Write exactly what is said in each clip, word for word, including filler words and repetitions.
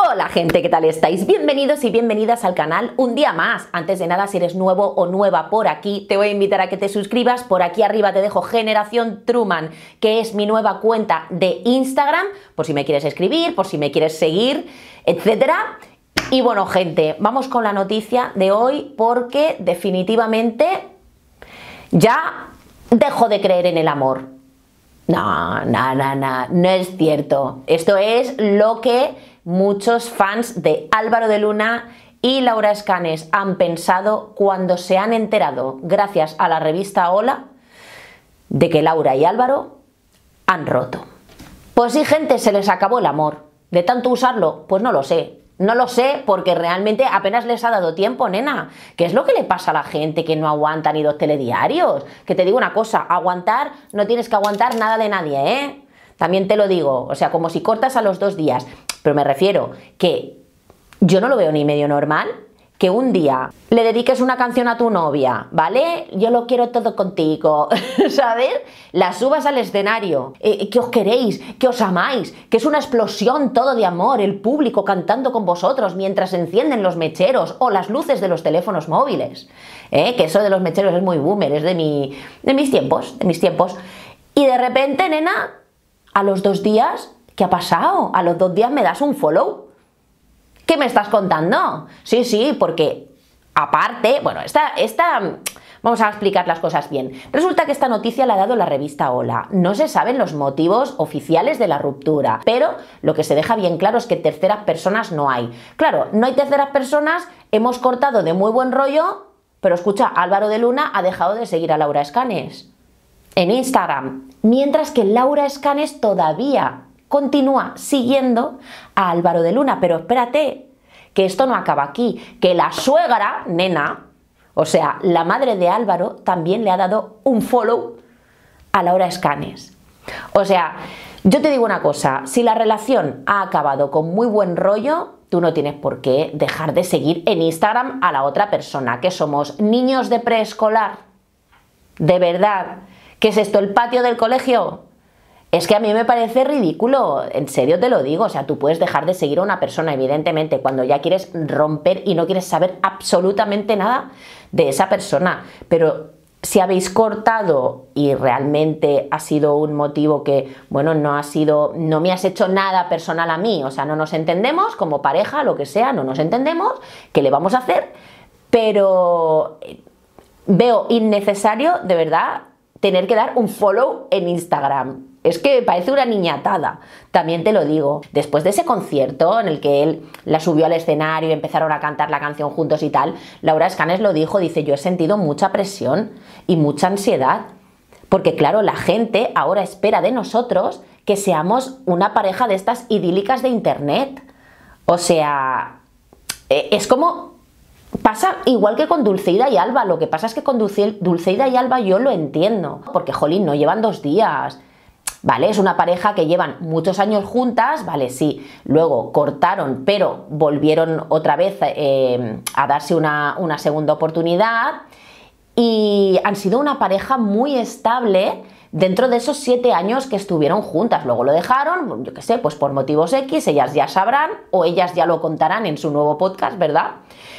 Hola gente, ¿qué tal estáis? Bienvenidos y bienvenidas al canal un día más. Antes de nada, si eres nuevo o nueva por aquí, te voy a invitar a que te suscribas. Por aquí arriba te dejo Generación Truman, que es mi nueva cuenta de Instagram, por si me quieres escribir, por si me quieres seguir, etcétera. Y bueno, gente, vamos con la noticia de hoy porque definitivamente ya dejo de creer en el amor. No, no, no, no, no es cierto. Esto es lo que muchos fans de Álvaro de Luna y Laura Escanes han pensado cuando se han enterado, gracias a la revista Hola, de que Laura y Álvaro han roto. Pues sí, gente, se les acabó el amor. ¿De tanto usarlo? Pues no lo sé. No lo sé porque realmente apenas les ha dado tiempo, nena. ¿Qué es lo que le pasa a la gente que no aguanta ni dos telediarios? Que te digo una cosa, aguantar, no tienes que aguantar nada de nadie, ¿eh? También te lo digo, o sea, como si cortas a los dos días. Pero me refiero que yo no lo veo ni medio normal que un día le dediques una canción a tu novia, ¿vale? Yo lo quiero todo contigo, ¿sabes? La subas al escenario, eh, que os queréis, que os amáis, que es una explosión todo de amor, el público cantando con vosotros mientras encienden los mecheros o las luces de los teléfonos móviles, ¿eh? Que eso de los mecheros es muy boomer, es de, mi, de mis tiempos, de mis tiempos. Y de repente, nena, a los dos días, ¿qué ha pasado? A los dos días me das un follow. ¿Qué me estás contando? Sí, sí, porque aparte, bueno, esta, esta, vamos a explicar las cosas bien. Resulta que esta noticia la ha dado la revista Hola. No se saben los motivos oficiales de la ruptura, pero lo que se deja bien claro es que terceras personas no hay. Claro, no hay terceras personas, hemos cortado de muy buen rollo, pero escucha, Álvaro de Luna ha dejado de seguir a Laura Escanes en Instagram, mientras que Laura Escanes todavía continúa siguiendo a Álvaro de Luna. Pero espérate, que esto no acaba aquí, que la suegra, nena, o sea, la madre de Álvaro, también le ha dado un follow a Laura Escanes. O sea, yo te digo una cosa, si la relación ha acabado con muy buen rollo, tú no tienes por qué dejar de seguir en Instagram a la otra persona, que somos niños de preescolar. De verdad, ¿qué es esto, el patio del colegio? Es que a mí me parece ridículo, en serio te lo digo, o sea, tú puedes dejar de seguir a una persona, evidentemente, cuando ya quieres romper y no quieres saber absolutamente nada de esa persona, pero si habéis cortado y realmente ha sido un motivo que, bueno, no ha sido, no me has hecho nada personal a mí, o sea, no nos entendemos como pareja, lo que sea, no nos entendemos, ¿qué le vamos a hacer? Pero veo innecesario, de verdad, tener que dar un follow en Instagram. Es que parece una niñatada, también te lo digo. Después de ese concierto en el que él la subió al escenario y empezaron a cantar la canción juntos y tal, Laura Escanes lo dijo, dice, yo he sentido mucha presión y mucha ansiedad, porque claro, la gente ahora espera de nosotros que seamos una pareja de estas idílicas de internet. O sea, es como... pasa igual que con Dulceida y Alba. Lo que pasa es que con Dulce, Dulceida y Alba yo lo entiendo, porque jolín, no llevan dos días. Vale, es una pareja que llevan muchos años juntas, vale, sí, luego cortaron, pero volvieron otra vez eh, a darse una, una segunda oportunidad y han sido una pareja muy estable dentro de esos siete años que estuvieron juntas. Luego lo dejaron, yo qué sé, pues por motivos X, ellas ya sabrán o ellas ya lo contarán en su nuevo podcast, ¿verdad?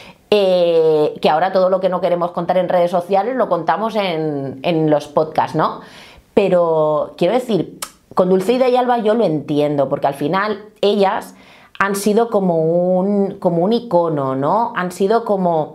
Eh, que ahora todo lo que no queremos contar en redes sociales lo contamos en, en los podcasts, ¿no? Pero quiero decir, con Dulceida y Alba yo lo entiendo, porque al final ellas han sido como un, como un icono, ¿no? Han sido como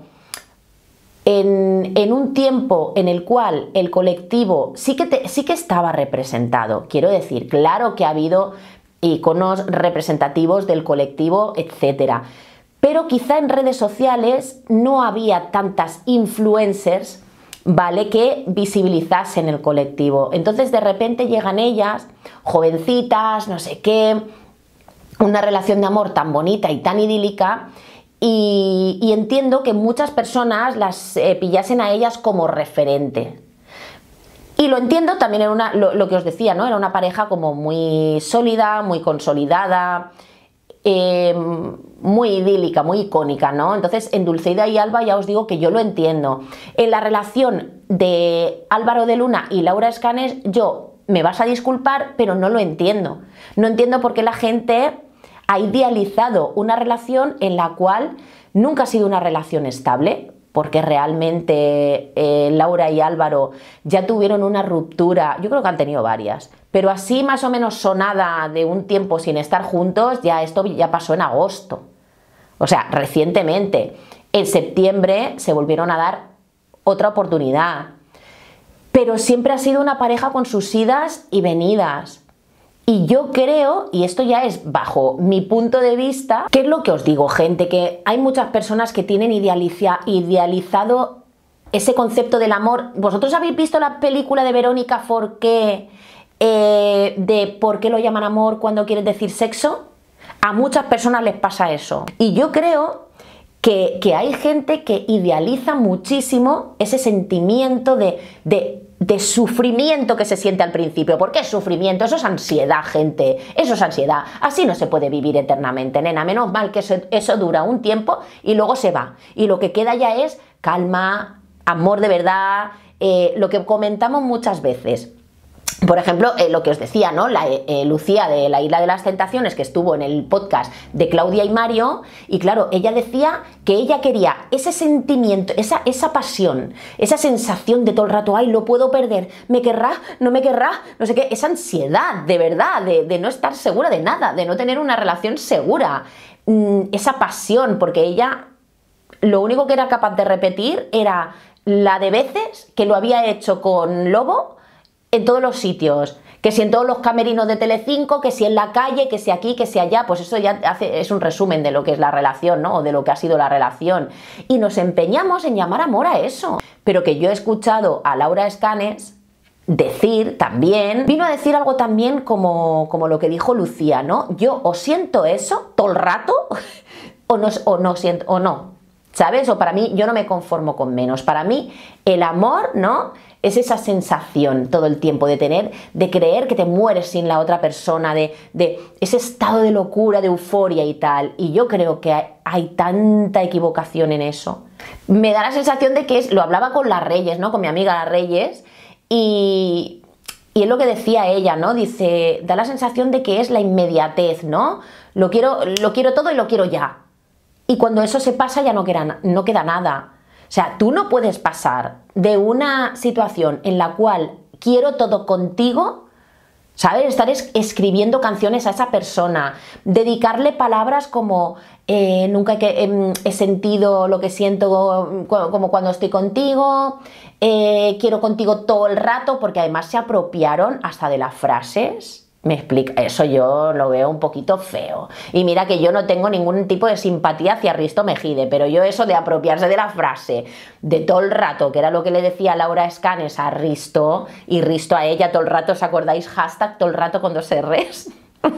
en, en un tiempo en el cual el colectivo sí que, te, sí que estaba representado. Quiero decir, claro que ha habido iconos representativos del colectivo, etcétera. Pero quizá en redes sociales no había tantas influencers, ¿vale?, que visibilizasen el colectivo. Entonces de repente llegan ellas, jovencitas, no sé qué, una relación de amor tan bonita y tan idílica, y, y entiendo que muchas personas las eh, pillasen a ellas como referente. Y lo entiendo, también era una, lo, lo que os decía, ¿no? Era una pareja como muy sólida, muy consolidada, Eh, muy idílica, muy icónica, ¿no? Entonces en Dulceida y Alba ya os digo que yo lo entiendo. En la relación de Álvaro de Luna y Laura Escanes, yo, me vas a disculpar, pero no lo entiendo. No entiendo por qué la gente ha idealizado una relación en la cual nunca ha sido una relación estable, porque realmente eh, Laura y Álvaro ya tuvieron una ruptura, yo creo que han tenido varias, pero así más o menos sonada de un tiempo sin estar juntos, ya esto ya pasó en agosto. O sea, recientemente, en septiembre se volvieron a dar otra oportunidad. Pero siempre ha sido una pareja con sus idas y venidas. Y yo creo, y esto ya es bajo mi punto de vista, ¿qué es lo que os digo, gente? Que hay muchas personas que tienen idealiza, idealizado ese concepto del amor. ¿Vosotros habéis visto la película de Verónica Forqué eh, de por qué lo llaman amor cuando quieren decir sexo? A muchas personas les pasa eso. Y yo creo que, que hay gente que idealiza muchísimo ese sentimiento de... de de sufrimiento que se siente al principio. ¿Por qué es sufrimiento? Eso es ansiedad, gente. Eso es ansiedad. Así no se puede vivir eternamente, nena. Menos mal que eso, eso dura un tiempo y luego se va. Y lo que queda ya es calma, amor de verdad, eh, lo que comentamos muchas veces. Por ejemplo, eh, lo que os decía, ¿no? La, eh, Lucía de la Isla de las Tentaciones, que estuvo en el podcast de Claudia y Mario, y claro, ella decía que ella quería ese sentimiento, esa, esa pasión, esa sensación de todo el rato, ay, lo puedo perder, me querrá, no me querrá, no sé qué, esa ansiedad, de verdad, de, de no estar segura de nada, de no tener una relación segura, mm, esa pasión, porque ella lo único que era capaz de repetir era la de veces que lo había hecho con Lobo, en todos los sitios, que si en todos los camerinos de Telecinco, que si en la calle, que si aquí, que si allá, pues eso ya hace, es un resumen de lo que es la relación, ¿no? O de lo que ha sido la relación. Y nos empeñamos en llamar amor a eso. Pero que yo he escuchado a Laura Escanes decir también, vino a decir algo también como, como lo que dijo Lucía, ¿no? Yo o siento eso todo el rato, o no, o no siento, o no, ¿sabes? O para mí, yo no me conformo con menos. Para mí, el amor, ¿no? Es esa sensación todo el tiempo de tener, de creer que te mueres sin la otra persona, de, de ese estado de locura, de euforia y tal. Y yo creo que hay, hay tanta equivocación en eso. Me da la sensación de que es, lo hablaba con la Reyes, ¿no? Con mi amiga la Reyes, y, y es lo que decía ella, ¿no? Dice, da la sensación de que es la inmediatez, ¿no? Lo quiero, lo quiero todo y lo quiero ya. Y cuando eso se pasa ya no queda, no queda nada. O sea, tú no puedes pasar de una situación en la cual quiero todo contigo, ¿sabes? Estar es escribiendo canciones a esa persona, dedicarle palabras como eh, nunca he, eh, he sentido lo que siento como cuando estoy contigo, eh, quiero contigo todo el rato, porque además se apropiaron hasta de las frases. Me explica, eso yo lo veo un poquito feo. Y mira que yo no tengo ningún tipo de simpatía hacia Risto Mejide, pero yo eso de apropiarse de la frase de todo el rato, que era lo que le decía Laura Escanes a Risto, y Risto a ella todo el rato, ¿os acordáis? Hashtag todo el rato con dos erres.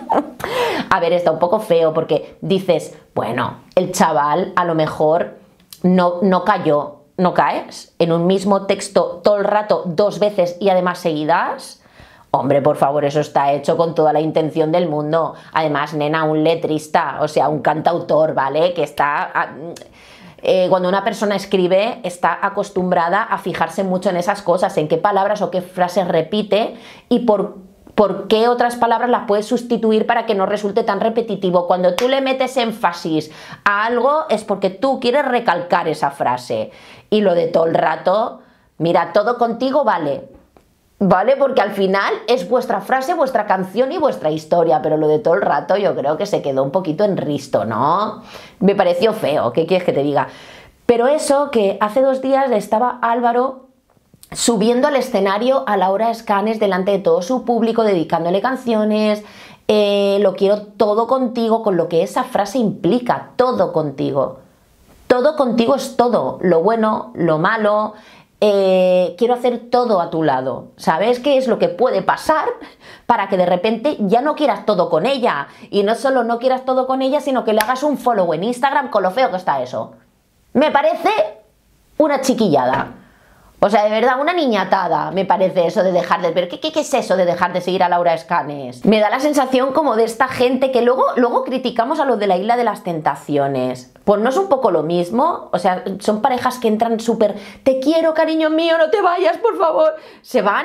A ver, está un poco feo porque dices, bueno, el chaval a lo mejor no, no cayó, ¿no caes? En un mismo texto todo el rato, dos veces y además seguidas. Hombre, por favor, eso está hecho con toda la intención del mundo. Además, nena, un letrista, o sea, un cantautor, ¿vale? Que está... Eh, cuando una persona escribe, está acostumbrada a fijarse mucho en esas cosas, en qué palabras o qué frases repite y por, por qué otras palabras las puedes sustituir para que no resulte tan repetitivo. Cuando tú le metes énfasis a algo es porque tú quieres recalcar esa frase. Y lo de todo el rato, mira, todo contigo vale... ¿Vale? Porque al final es vuestra frase, vuestra canción y vuestra historia, pero lo de todo el rato yo creo que se quedó un poquito en Risto, ¿no? Me pareció feo, ¿qué quieres que te diga? Pero eso, que hace dos días estaba Álvaro subiendo al escenario a Laura Escanes delante de todo su público, dedicándole canciones, eh, lo quiero todo contigo, con lo que esa frase implica, todo contigo. Todo contigo es todo, lo bueno, lo malo... Eh, quiero hacer todo a tu lado. ¿Sabes qué es lo que puede pasar para que de repente ya no quieras todo con ella? Y no solo no quieras todo con ella, sino que le hagas un follow en Instagram con lo feo que está eso. Me parece una chiquillada. O sea, de verdad, una niñatada me parece eso de dejar de... ¿Pero qué, qué, qué es eso de dejar de seguir a Laura Escanes? Me da la sensación como de esta gente que luego, luego criticamos a los de la Isla de las Tentaciones. Pues no es un poco lo mismo. O sea, son parejas que entran súper... Te quiero, cariño mío, no te vayas, por favor. Se van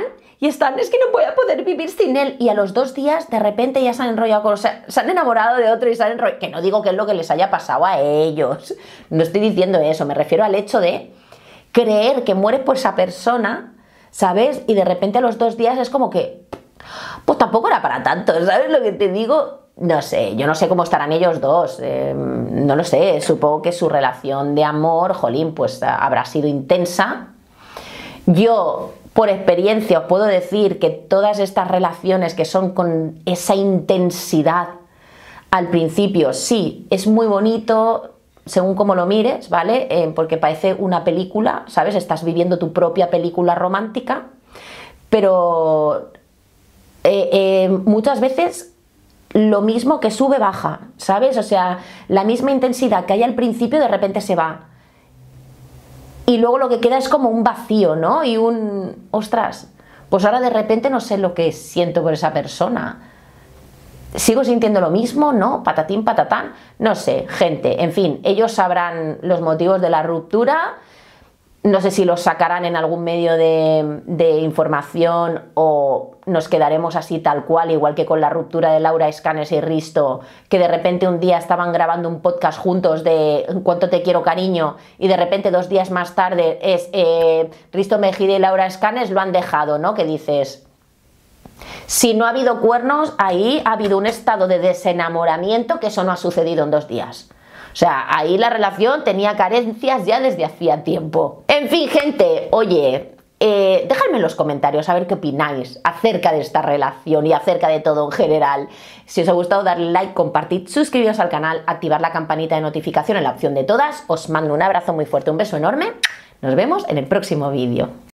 y están, es que no voy a poder vivir sin él, y a los dos días de repente ya se han enrollado con, o sea, se han enamorado de otro y se han enrollado, que no digo que es lo que les haya pasado a ellos, no estoy diciendo eso, me refiero al hecho de creer que mueres por esa persona, ¿sabes? Y de repente a los dos días es como que, pues tampoco era para tanto, ¿sabes lo que te digo? No sé, yo no sé cómo estarán ellos dos, eh, no lo sé, supongo que su relación de amor, jolín, pues habrá sido intensa. Yo, por experiencia, os puedo decir que todas estas relaciones que son con esa intensidad al principio, sí, es muy bonito, según como lo mires, ¿vale? Eh, porque parece una película, ¿sabes? Estás viviendo tu propia película romántica, pero eh, eh, muchas veces lo mismo que sube, baja, ¿sabes? O sea, la misma intensidad que hay al principio de repente se va. Y luego lo que queda es como un vacío, ¿no? Y un, ostras, pues ahora de repente no sé lo que siento por esa persona. ¿Sigo sintiendo lo mismo? ¿No? Patatín, patatán. No sé, gente, en fin, ellos sabrán los motivos de la ruptura. No sé si los sacarán en algún medio de, de información o nos quedaremos así tal cual, igual que con la ruptura de Laura Escanes y Risto, que de repente un día estaban grabando un podcast juntos de Cuánto te quiero, cariño, y de repente dos días más tarde es eh, Risto Mejide y Laura Escanes lo han dejado, ¿no? Que dices, si no ha habido cuernos, ahí ha habido un estado de desenamoramiento que eso no ha sucedido en dos días. O sea, ahí la relación tenía carencias ya desde hacía tiempo. En fin, gente, oye, eh, dejadme en los comentarios a ver qué opináis acerca de esta relación y acerca de todo en general. Si os ha gustado, darle like, compartid, suscribiros al canal, activar la campanita de notificación en la opción de todas. Os mando un abrazo muy fuerte, un beso enorme. Nos vemos en el próximo vídeo.